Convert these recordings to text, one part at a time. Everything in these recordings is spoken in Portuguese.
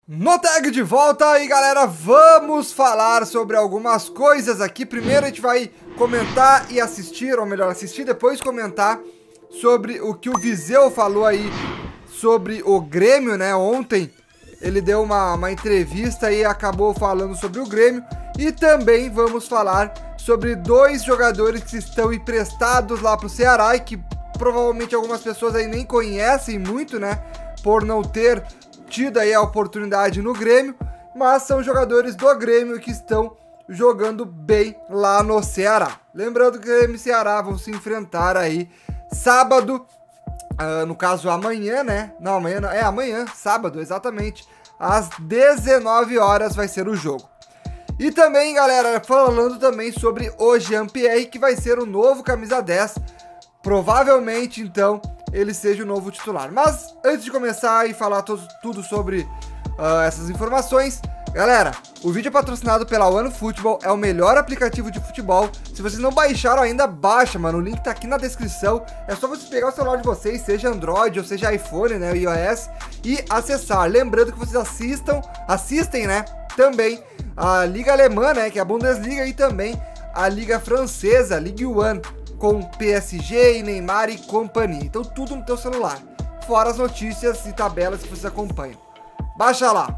Noteg de volta e galera, vamos falar sobre algumas coisas aqui. Primeiro a gente vai comentar e assistir, ou melhor, assistir depois comentar sobre o que o Viseu falou aí sobre o Grêmio, né? Ontem ele deu uma entrevista e acabou falando sobre o Grêmio. E também vamos falar sobre dois jogadores que estão emprestados lá pro Ceará e que provavelmente algumas pessoas aí nem conhecem muito, né? Por não ter tido aí a oportunidade no Grêmio, mas são jogadores do Grêmio que estão jogando bem lá no Ceará. Lembrando que o Grêmio e Ceará vão se enfrentar aí sábado, no caso amanhã, né? Não, amanhã não, amanhã, sábado, exatamente, às 19 horas vai ser o jogo. E também, galera, falando também sobre o Jean-Pierre, que vai ser o novo camisa 10, provavelmente, então, ele seja o novo titular. Mas, antes de começar e falar tudo sobre essas informações, galera, o vídeo é patrocinado pela OneFootball, é o melhor aplicativo de futebol. Se vocês não baixaram ainda, baixa, mano, o link tá aqui na descrição. É só vocês pegar o celular de vocês, seja Android ou seja iPhone, né, iOS, e acessar. Lembrando que vocês assistem, né, também a Liga Alemã, né, que é a Bundesliga, e também a Liga Francesa, Ligue 1, com PSG, Neymar e companhia. Então tudo no teu celular, fora as notícias e tabelas que vocês acompanham. Baixa lá.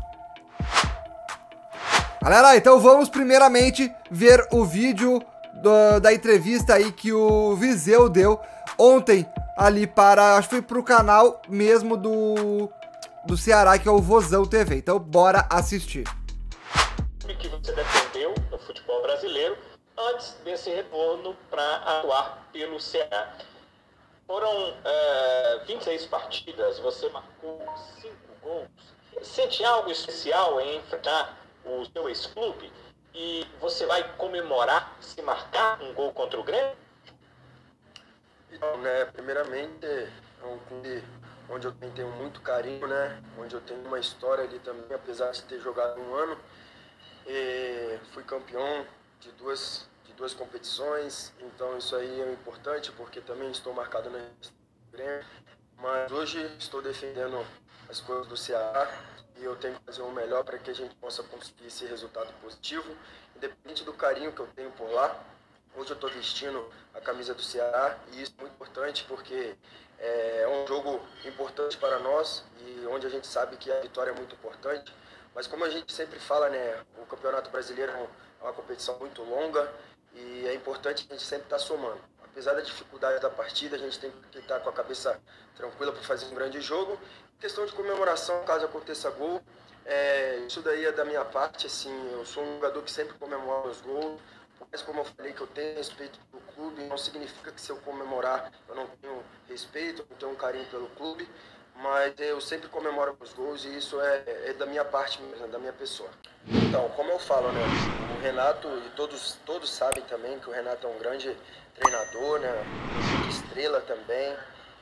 Galera, então vamos primeiramente ver o vídeo da entrevista aí que o Viseu deu ontem ali para, acho que foi pro canal mesmo do Ceará, que é o Vozão TV. Então bora assistir. Que você defendeu no futebol brasileiro antes desse retorno para atuar pelo Ceará. Foram 26 partidas, você marcou 5 gols. Sente algo especial em enfrentar o seu ex-clube? E você vai comemorar se marcar um gol contra o Grêmio? Então, né, primeiramente, é um clube onde eu tenho muito carinho, né? Onde eu tenho uma história ali também, apesar de ter jogado um ano. Fui campeão de duas competições, então isso aí é importante porque também estou marcado na Grêmio, mas hoje estou defendendo as coisas do Ceará e eu tenho que fazer o melhor para que a gente possa conseguir esse resultado positivo, independente do carinho que eu tenho por lá. Hoje eu estou vestindo a camisa do Ceará e isso é muito importante porque é um jogo importante para nós e onde a gente sabe que a vitória é muito importante. Mas como a gente sempre fala, né, o Campeonato Brasileiro é uma competição muito longa e é importante a gente sempre estar somando. Apesar da dificuldade da partida, a gente tem que estar com a cabeça tranquila para fazer um grande jogo. Questão de comemoração, caso aconteça gol, isso daí é da minha parte, assim, eu sou um jogador que sempre comemora os gols. Mas como eu falei que eu tenho respeito pelo clube, não significa que se eu comemorar eu não tenho respeito, não tenho um carinho pelo clube. Mas eu sempre comemoro os gols e isso é da minha parte mesmo, da minha pessoa. Então, como eu falo, né, o Renato, e todos sabem também que o Renato é um grande treinador, né, estrela também,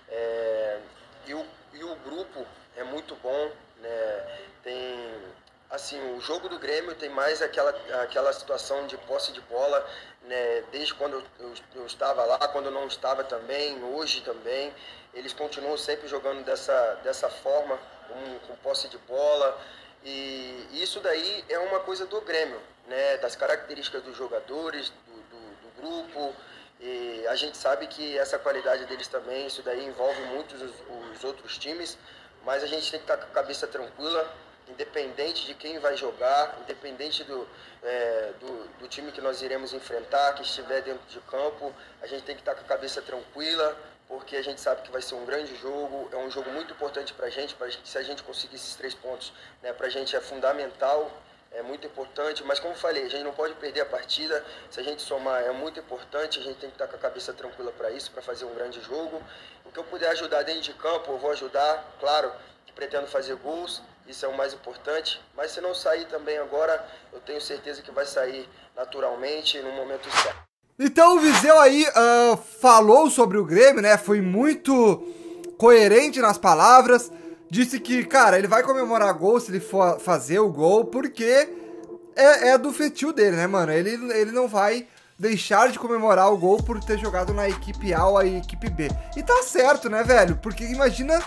e o grupo é muito bom, né, assim, o jogo do Grêmio tem mais aquela situação de posse de bola, né, desde quando eu estava lá, quando eu não estava também, hoje também. Eles continuam sempre jogando dessa forma, com posse de bola. E isso daí é uma coisa do Grêmio, né, das características dos jogadores, do grupo. E a gente sabe que essa qualidade deles também, isso daí envolve muitos os outros times. Mas a gente tem que estar com a cabeça tranquila, independente de quem vai jogar, independente do time que nós iremos enfrentar, que estiver dentro de campo, a gente tem que estar com a cabeça tranquila, porque a gente sabe que vai ser um grande jogo, é um jogo muito importante para a gente, se a gente conseguir esses 3 pontos, né, para a gente é fundamental, é muito importante, mas como eu falei, a gente não pode perder a partida, se a gente somar é muito importante, a gente tem que estar com a cabeça tranquila para isso, para fazer um grande jogo. O que eu puder ajudar dentro de campo, eu vou ajudar, claro, pretendo fazer gols, isso é o mais importante, mas se não sair também agora, eu tenho certeza que vai sair naturalmente, no momento certo. Então o Viseu aí falou sobre o Grêmio, né, foi muito coerente nas palavras, disse que, cara, ele vai comemorar gol se ele for fazer o gol, porque é do feitio dele, né, mano, ele não vai deixar de comemorar o gol por ter jogado na equipe A ou a equipe B. E tá certo, né, velho, porque imagina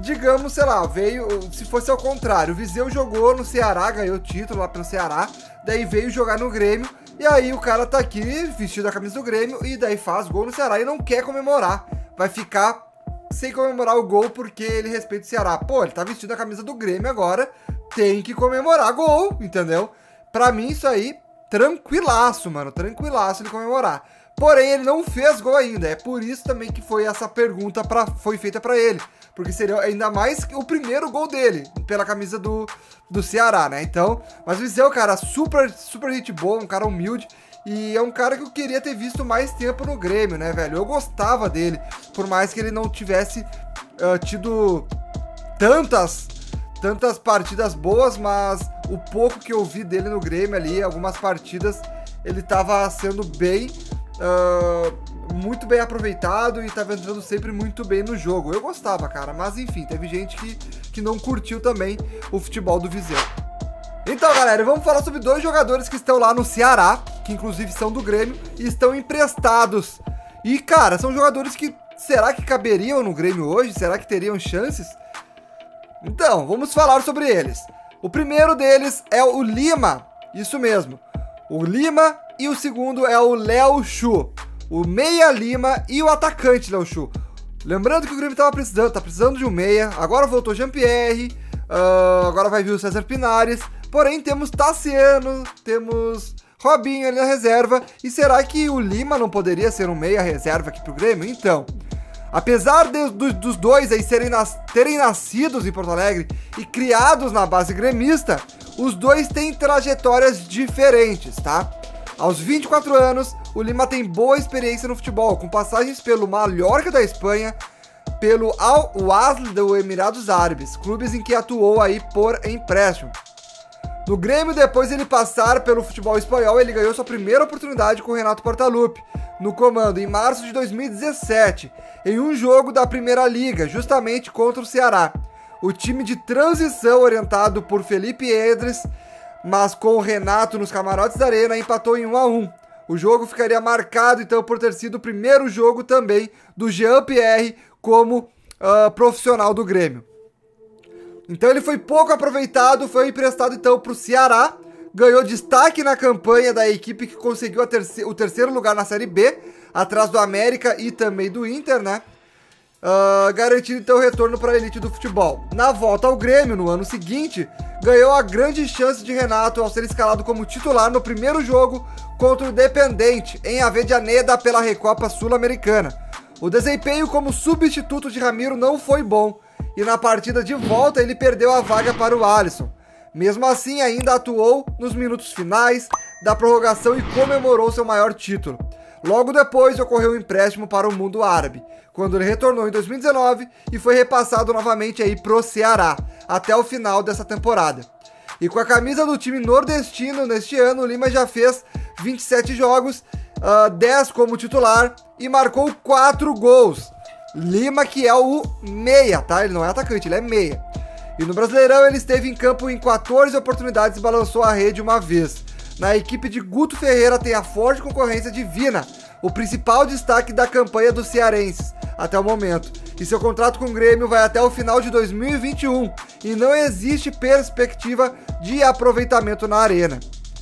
digamos, sei lá, veio, se fosse ao contrário, o Viseu jogou no Ceará, ganhou o título lá pelo Ceará, daí veio jogar no Grêmio, e aí o cara tá aqui, vestido a camisa do Grêmio, e daí faz gol no Ceará e não quer comemorar, vai ficar sem comemorar o gol porque ele respeita o Ceará. Pô, ele tá vestido a camisa do Grêmio agora, tem que comemorar gol, entendeu? Pra mim isso aí, tranquilaço, mano, tranquilaço de comemorar. Porém, ele não fez gol ainda, é por isso também que foi essa pergunta foi feita pra ele. Porque seria ainda mais o primeiro gol dele, pela camisa do Ceará, né? Então, mas o Viseu, cara, super gente boa, um cara humilde. E é um cara que eu queria ter visto mais tempo no Grêmio, né, velho? Eu gostava dele, por mais que ele não tivesse tido tantas partidas boas, mas o pouco que eu vi dele no Grêmio ali, algumas partidas, ele tava sendo bem... muito bem aproveitado e tava entrando sempre muito bem no jogo. Eu gostava, cara, mas enfim, teve gente que não curtiu também o futebol do Viseu. Então, galera, vamos falar sobre dois jogadores que estão lá no Ceará, que inclusive são do Grêmio, e estão emprestados. E, cara, são jogadores que, será que caberiam no Grêmio hoje? Será que teriam chances? Então, vamos falar sobre eles. O primeiro deles é o Lima, isso mesmo, o Lima, e o segundo é o Léo Chu, o meia Lima e o atacante Léo Chu. Lembrando que o Grêmio tá precisando de um meia, agora voltou Jean-Pierre, agora vai vir o César Pinares, porém temos Tassiano, temos Robinho ali na reserva, e será que o Lima não poderia ser um meia reserva aqui pro Grêmio? Então, apesar dos dois aí terem nascidos em Porto Alegre e criados na base gremista, os dois têm trajetórias diferentes, tá? Aos 24 anos, o Lima tem boa experiência no futebol, com passagens pelo Mallorca da Espanha, pelo Al-Wasl do Emirados Árabes, clubes em que atuou aí por empréstimo. No Grêmio, depois de ele passar pelo futebol espanhol, ele ganhou sua primeira oportunidade com o Renato Portaluppi, no comando, em março de 2017, em um jogo da Primeira Liga, justamente contra o Ceará. O time de transição orientado por Felipe Edres, mas com o Renato nos camarotes da Arena, empatou em 1-1. O jogo ficaria marcado, então, por ter sido o primeiro jogo também do Jean-Pierre como profissional do Grêmio. Então ele foi pouco aproveitado, foi emprestado então para o Ceará, ganhou destaque na campanha da equipe que conseguiu o terceiro lugar na Série B, atrás do América e também do Inter, né? Garantindo então o retorno para a elite do futebol. Na volta ao Grêmio, no ano seguinte, ganhou a grande chance de Renato ao ser escalado como titular no primeiro jogo contra o Independente, em Avellaneda pela Recopa Sul-Americana. O desempenho como substituto de Ramiro não foi bom, e na partida de volta ele perdeu a vaga para o Alisson. Mesmo assim, ainda atuou nos minutos finais da prorrogação e comemorou seu maior título. Logo depois ocorreu um empréstimo para o mundo árabe, quando ele retornou em 2019 e foi repassado novamente aí pro Ceará, até o final dessa temporada. E com a camisa do time nordestino neste ano, o Lima já fez 27 jogos, 10 como titular e marcou 4 gols. Lima, que é o meia, tá? Ele não é atacante, ele é meia. E no Brasileirão ele esteve em campo em 14 oportunidades e balançou a rede uma vez. Na equipe de Guto Ferreira tem a forte concorrência de Vina, o principal destaque da campanha dos cearenses até o momento. E seu contrato com o Grêmio vai até o final de 2021 e não existe perspectiva de aproveitamento na arena.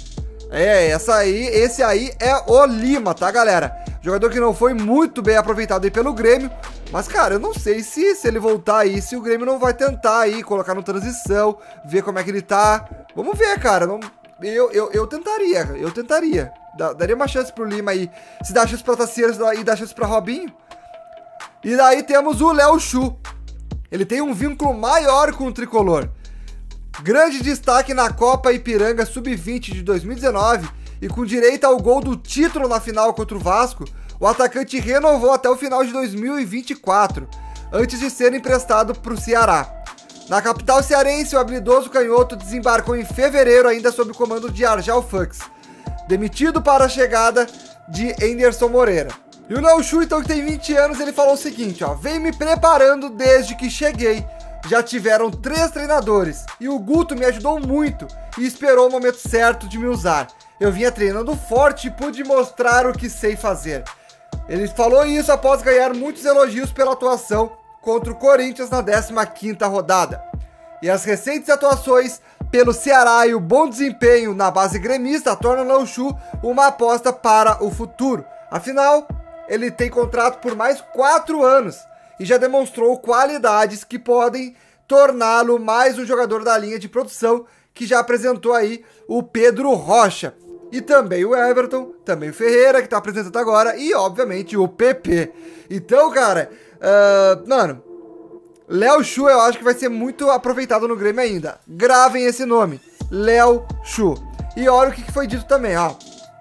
Esse aí é o Lima, tá, galera? Jogador que não foi muito bem aproveitado aí pelo Grêmio, mas, cara, eu não sei se ele voltar aí, se o Grêmio não vai tentar aí, colocar no transição, ver como é que ele tá. Vamos ver, cara, eu tentaria. Daria uma chance pro Lima aí, se dá chance pra Tassiano e dá chance pra Robinho. E daí temos o Léo Chu. Ele tem um vínculo maior com o tricolor. Grande destaque na Copa Ipiranga Sub-20 de 2019 e com direito ao gol do título na final contra o Vasco, o atacante renovou até o final de 2024, antes de ser emprestado para o Ceará. Na capital cearense, o habilidoso canhoto desembarcou em fevereiro ainda sob o comando de Arjal Fux, demitido para a chegada de Anderson Moreira. E o Léo Chu, então, que tem 20 anos, ele falou o seguinte, ó: "Vem me preparando desde que cheguei. Já tiveram 3 treinadores e o Guto me ajudou muito e esperou o momento certo de me usar. Eu vinha treinando forte e pude mostrar o que sei fazer." Ele falou isso após ganhar muitos elogios pela atuação contra o Corinthians na 15ª rodada. E as recentes atuações pelo Ceará e o bom desempenho na base gremista tornam Léo Chu uma aposta para o futuro. Afinal, ele tem contrato por mais 4 anos e já demonstrou qualidades que podem torná-lo mais um jogador da linha de produção, que já apresentou aí o Pedro Rocha. E também o Everton, também o Ferreira, que tá apresentando agora, e obviamente o PP. Então, cara, mano, Léo Chu eu acho que vai ser muito aproveitado no Grêmio ainda. Gravem esse nome, Léo Chu. E olha o que foi dito também, ó.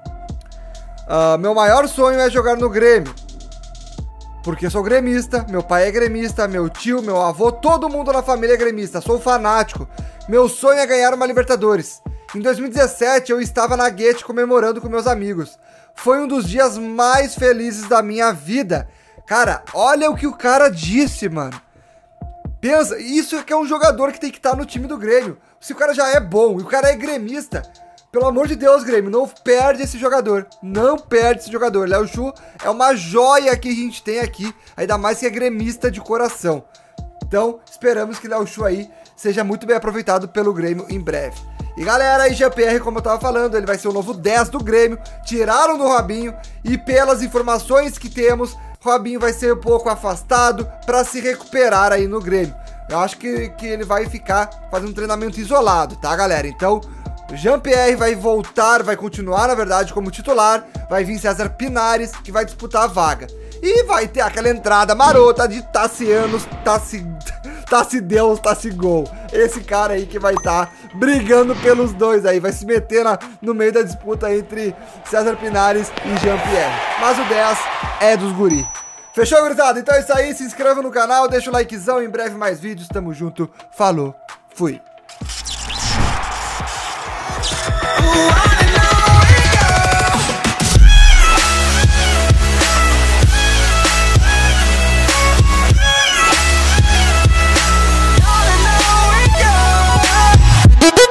Meu maior sonho é jogar no Grêmio, porque sou gremista, meu pai é gremista, meu tio, meu avô, todo mundo na família é gremista, sou fanático. Meu sonho é ganhar uma Libertadores. Em 2017 eu estava na Guete comemorando com meus amigos. Foi um dos dias mais felizes da minha vida. Cara, olha o que o cara disse, mano. Pensa, isso é que é um jogador que tem que estar no time do Grêmio. Se o cara já é bom e o cara é gremista, pelo amor de Deus, Grêmio, não perde esse jogador. Não perde esse jogador. Léo Chu é uma joia que a gente tem aqui, ainda mais que é gremista de coração. Então, esperamos que Léo Chu aí seja muito bem aproveitado pelo Grêmio em breve. E galera, aí Jean-Pierre, como eu tava falando, ele vai ser o novo 10 do Grêmio. Tiraram do Robinho e pelas informações que temos, Robinho vai ser um pouco afastado para se recuperar aí no Grêmio. Eu acho que ele vai ficar fazendo um treinamento isolado, tá, galera? Então, Jean-Pierre vai voltar, vai continuar, na verdade, como titular. Vai vir César Pinares, que vai disputar a vaga. E vai ter aquela entrada marota de Tassianos, Tassi-Deus, Tassi-Gol. Esse cara aí que vai estar brigando pelos dois aí. Vai se meter no meio da disputa entre César Pinares e Jean-Pierre. Mas o 10 é dos guri. Fechou, gurizada? Então é isso aí. Se inscreva no canal, deixa o likezão. Em breve mais vídeos. Tamo junto. Falou. Fui.